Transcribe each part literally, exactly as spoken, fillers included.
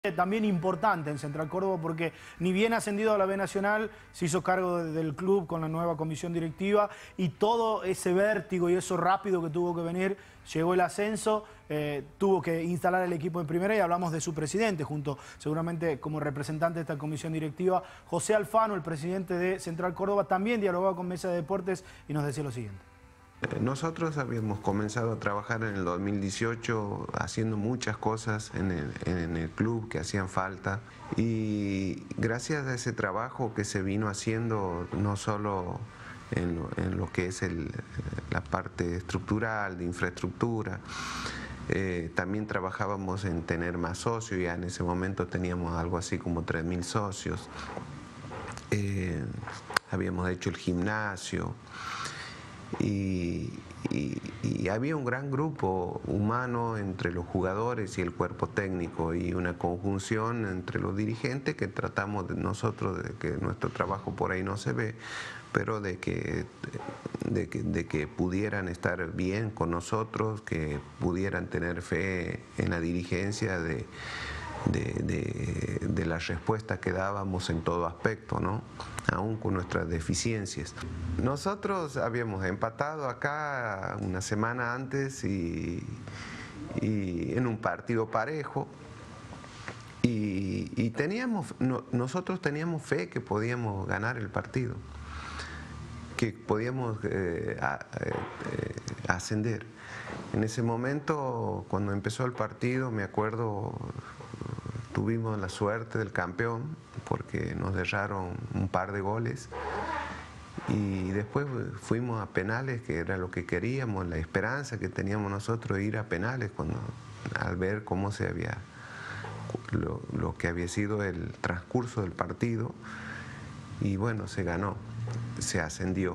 También importante en Central Córdoba porque ni bien ascendido a la B Nacional se hizo cargo de, del club con la nueva comisión directiva y todo ese vértigo y eso rápido que tuvo que venir, llegó el ascenso, eh, tuvo que instalar el equipo en primera y hablamos de su presidente junto seguramente como representante de esta comisión directiva, José Alfano, el presidente de Central Córdoba, también dialogaba con Mesa de Deportes y nos decía lo siguiente. Nosotros habíamos comenzado a trabajar en el dos mil dieciocho haciendo muchas cosas en el, en el club que hacían falta y gracias a ese trabajo que se vino haciendo no solo en lo, en lo que es el, la parte estructural, de infraestructura, eh, también trabajábamos en tener más socios, ya en ese momento teníamos algo así como tres mil socios, eh, habíamos hecho el gimnasio. Y, y, y había un gran grupo humano entre los jugadores y el cuerpo técnico y una conjunción entre los dirigentes que tratamos de nosotros de que nuestro trabajo por ahí no se ve, pero de que, de que, de que pudieran estar bien con nosotros, que pudieran tener fe en la dirigencia de, de, de, de las respuestas que dábamos en todo aspecto, ¿no? Aún con nuestras deficiencias. Nosotros habíamos empatado acá una semana antes y, y en un partido parejo y, y teníamos, no, nosotros teníamos fe que podíamos ganar el partido, que podíamos eh, a, eh, ascender. En ese momento, cuando empezó el partido, me acuerdo, tuvimos la suerte del campeón porque nos derraron un par de goles y después fuimos a penales, que era lo que queríamos, la esperanza que teníamos nosotros de ir a penales cuando, al ver cómo se había lo, lo que había sido el transcurso del partido y bueno, se ganó, se ascendió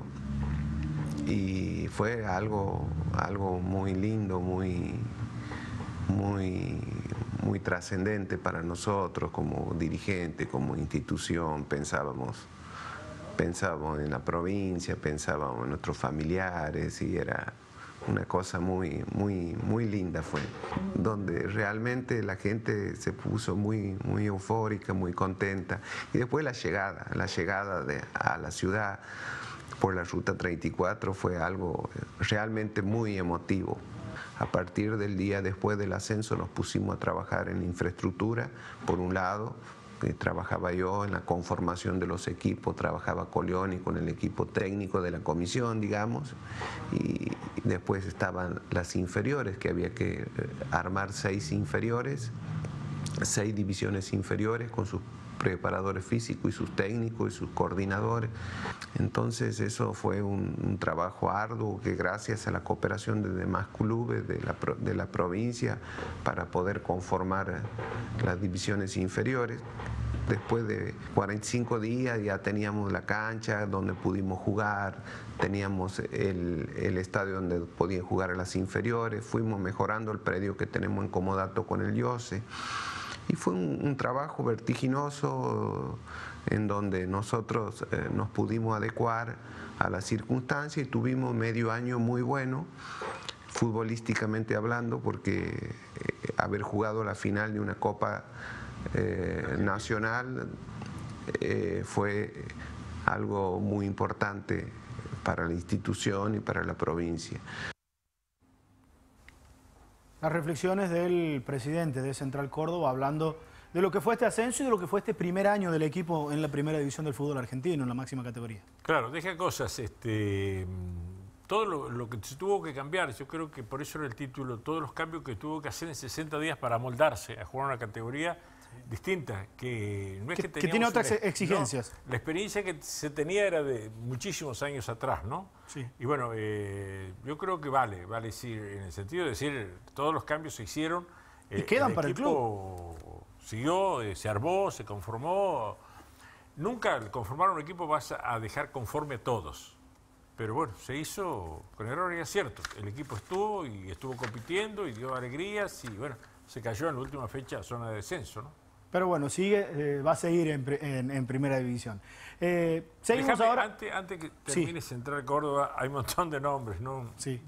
y fue algo, algo muy lindo, muy, muy muy trascendente para nosotros como dirigente, como institución. Pensábamos, pensábamos en la provincia, pensábamos en nuestros familiares y era una cosa muy, muy, muy linda fue, donde realmente la gente se puso muy, muy eufórica, muy contenta y después la llegada, la llegada de, a la ciudad por la ruta treinta y cuatro fue algo realmente muy emotivo. A partir del día después del ascenso nos pusimos a trabajar en infraestructura, por un lado, eh, trabajaba yo en la conformación de los equipos, trabajaba Colioni con el equipo técnico de la comisión, digamos, y después estaban las inferiores, que había que eh, armar seis inferiores, seis divisiones inferiores con sus preparadores físicos y sus técnicos y sus coordinadores. Entonces eso fue un, un trabajo arduo que gracias a la cooperación de demás clubes de la, de la provincia para poder conformar las divisiones inferiores. Después de cuarenta y cinco días ya teníamos la cancha donde pudimos jugar, teníamos el, el estadio donde podían jugar a las inferiores, fuimos mejorando el predio que tenemos en comodato con el IOSE. Y fue un, un trabajo vertiginoso en donde nosotros eh, nos pudimos adecuar a las circunstancias y tuvimos medio año muy bueno, futbolísticamente hablando, porque eh, haber jugado la final de una Copa eh, Nacional eh, fue algo muy importante para la institución y para la provincia. Las reflexiones del presidente de Central Córdoba hablando de lo que fue este ascenso y de lo que fue este primer año del equipo en la primera división del fútbol argentino, en la máxima categoría. Claro, deja cosas, este, todo lo, lo que se tuvo que cambiar, yo creo que por eso era el título, todos los cambios que tuvo que hacer en sesenta días para moldarse a jugar una categoría distinta, que no es que, que, que tiene otras una, exigencias. No, la experiencia que se tenía era de muchísimos años atrás, ¿no? Sí. Y bueno, eh, yo creo que vale, vale decir, en el sentido de decir, todos los cambios se hicieron. Y eh, quedan el para el club. Siguió, eh, se armó, se conformó. Nunca al conformar un equipo vas a dejar conforme a todos. Pero bueno, se hizo con error y acierto. El equipo estuvo y estuvo compitiendo y dio alegrías y bueno, se cayó en la última fecha a zona de descenso, ¿no? Pero bueno, sigue, eh, va a seguir en, en, en primera división. Eh, seguimos Déjame, ahora. Antes, antes que termine sí. Central Córdoba, hay un montón de nombres, ¿no? Sí.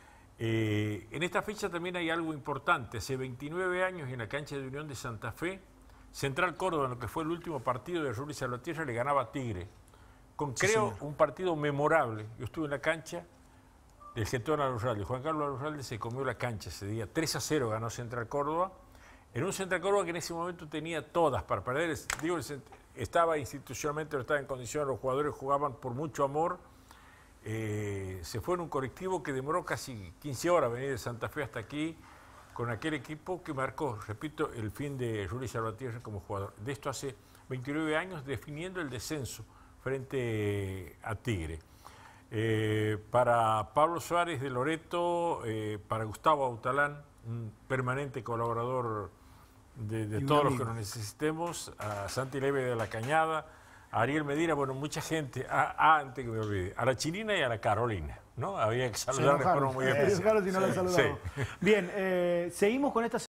Eh, en esta fecha también hay algo importante. Hace veintinueve años en la cancha de Unión de Santa Fe Central Córdoba, en lo que fue el último partido de Rubén Salvatierra, le ganaba a Tigre. Con, Sí, creo, señor. un partido memorable. Yo estuve en la cancha del Getón Alusralde. Juan Carlos Alusralde se comió la cancha ese día. tres a cero ganó Central Córdoba. En un Central Córdoba que en ese momento tenía todas para perder. Digo, estaba institucionalmente, no estaba en condiciones, los jugadores jugaban por mucho amor. Eh, se fue en un colectivo que demoró casi quince horas venir de Santa Fe hasta aquí, con aquel equipo que marcó, repito, el fin de Rubén Salvatierra como jugador. De esto hace veintinueve años, definiendo el descenso frente a Tigre. Eh, para Pablo Suárez de Loreto, eh, para Gustavo Autalán, un permanente colaborador de, de todos los que nos necesitemos, a Santi Leve de la Cañada, a Ariel Medina, bueno, mucha gente, a, a, antes que me olvide, a la Chilina y a la Carolina, ¿no? Había que saludar de forma muy especial. Si no la saludamos. Sí. Bien, eh, seguimos con esta